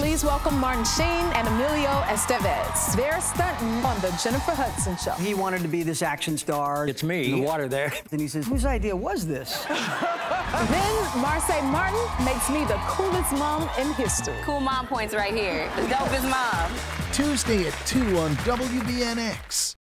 Please welcome Martin Sheen and Emilio Estevez. They're stunting on the Jennifer Hudson show. He wanted to be this action star. It's me. In the water there. And he says, whose idea was this? Then MARSAI Martin makes me the coolest mom in history. Cool mom points right here. The dopest mom. Tuesday at 2 on WBNX.